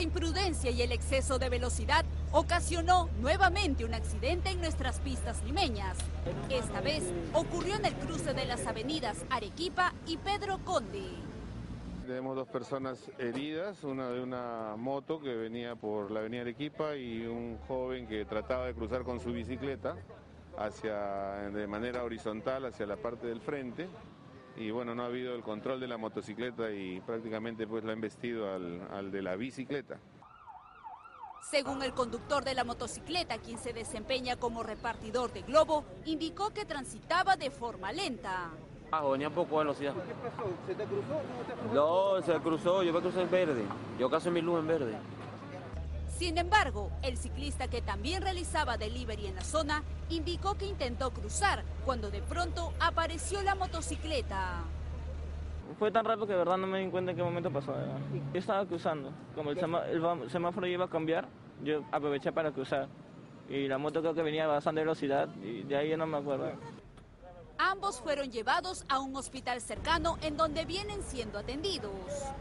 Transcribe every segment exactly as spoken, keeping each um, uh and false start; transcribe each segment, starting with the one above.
imprudencia y el exceso de velocidad ocasionó nuevamente un accidente en nuestras pistas limeñas. Esta vez ocurrió en el cruce de las avenidas Arequipa y Pedro Conde. Tenemos dos personas heridas, una de una moto que venía por la avenida Arequipa y un joven que trataba de cruzar con su bicicleta hacia, de manera horizontal hacia la parte del frente. Y bueno, no ha habido el control de la motocicleta y prácticamente pues la ha embestido al, al de la bicicleta. Según el conductor de la motocicleta, quien se desempeña como repartidor de globo, indicó que transitaba de forma lenta. Ah, venía a poco velocidad. ¿Qué pasó? ¿Se te cruzó o no te cruzó? No, se cruzó, yo me crucé en verde. Yo casi mi luz en verde. Sin embargo, el ciclista, que también realizaba delivery en la zona, indicó que intentó cruzar cuando de pronto apareció la motocicleta. Fue tan rápido que de verdad no me di cuenta en qué momento pasó. ¿verdad? Yo estaba cruzando, como el, semá el semáforo iba a cambiar, yo aproveché para cruzar. Y la moto creo que venía a bastante velocidad y de ahí ya no me acuerdo. Ambos fueron llevados a un hospital cercano en donde vienen siendo atendidos.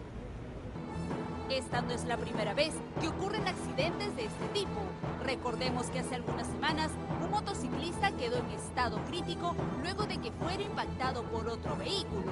Esta no es la primera vez que ocurren accidentes de este tipo. Recordemos que hace algunas semanas un motociclista quedó en estado crítico luego de que fuera impactado por otro vehículo.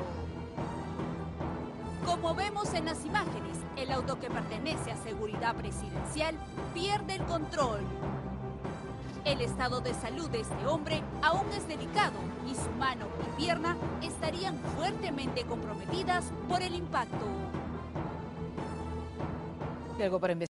Como vemos en las imágenes, el auto que pertenece a Seguridad Presidencial pierde el control. El estado de salud de este hombre aún es delicado y su mano y pierna estarían fuertemente comprometidas por el impacto. Algo para investigar.